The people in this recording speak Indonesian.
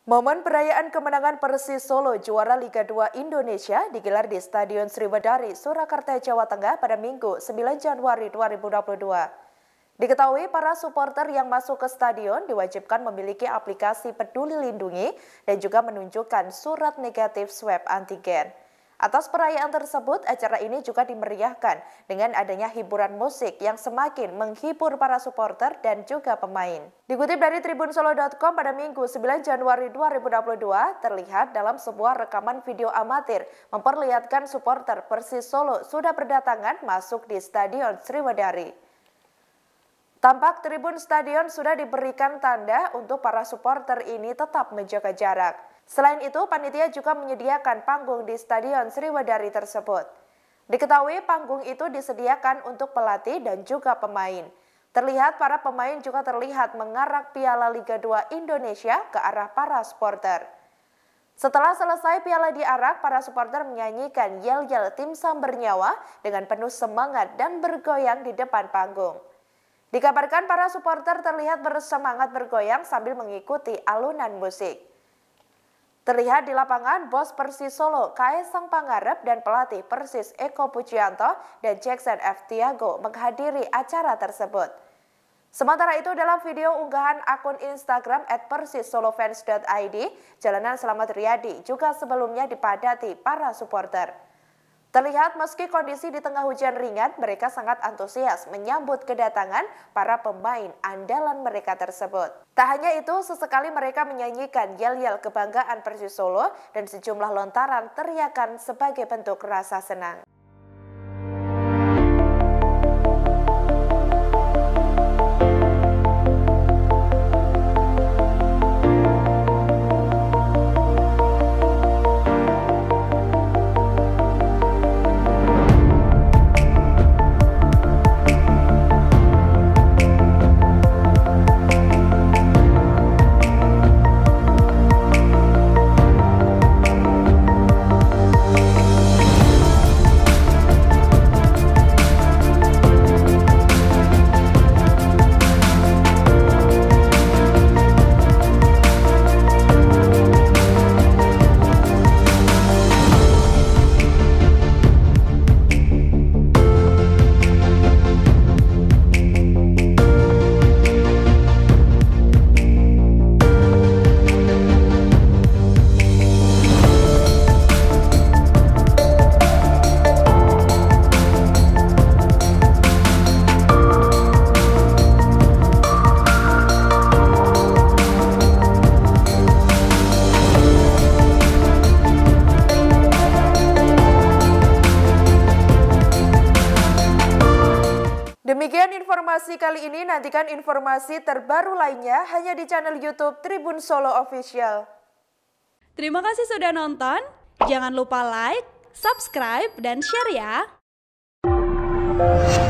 Momen perayaan kemenangan Persis Solo juara Liga 2 Indonesia digelar di Stadion Sriwedari, Surakarta, Jawa Tengah pada Minggu 9 Januari 2022. Diketahui para supporter yang masuk ke stadion diwajibkan memiliki aplikasi Peduli Lindungi dan juga menunjukkan surat negatif swab antigen. Atas perayaan tersebut, acara ini juga dimeriahkan dengan adanya hiburan musik yang semakin menghibur para supporter dan juga pemain. Dikutip dari tribunsolo.com pada Minggu 9 Januari 2022, terlihat dalam sebuah rekaman video amatir memperlihatkan supporter Persis Solo sudah berdatangan masuk di Stadion Sriwedari. Tampak tribun stadion sudah diberikan tanda untuk para supporter ini tetap menjaga jarak. Selain itu, panitia juga menyediakan panggung di Stadion Sriwedari tersebut. Diketahui panggung itu disediakan untuk pelatih dan juga pemain. Terlihat para pemain juga terlihat mengarak Piala Liga 2 Indonesia ke arah para supporter. Setelah selesai piala diarak, para supporter menyanyikan yel-yel tim Sam Bernyawa dengan penuh semangat dan bergoyang di depan panggung. Dikabarkan para supporter terlihat bersemangat bergoyang sambil mengikuti alunan musik. Terlihat di lapangan, bos Persis Solo, Kaesang Pangarep dan pelatih Persis Eko Pujianto dan Jackson F. Tiago menghadiri acara tersebut. Sementara itu dalam video unggahan akun Instagram @persissolofans.id, jalanan Slamet Riyadi juga sebelumnya dipadati para supporter. Terlihat meski kondisi di tengah hujan ringan, mereka sangat antusias menyambut kedatangan para pemain andalan mereka tersebut. Tak hanya itu, sesekali mereka menyanyikan yel-yel kebanggaan Persis Solo dan sejumlah lontaran teriakan sebagai bentuk rasa senang. Demikian informasi kali ini, nantikan informasi terbaru lainnya hanya di channel YouTube Tribun Solo Official. Terima kasih sudah nonton, jangan lupa like, subscribe, dan share ya!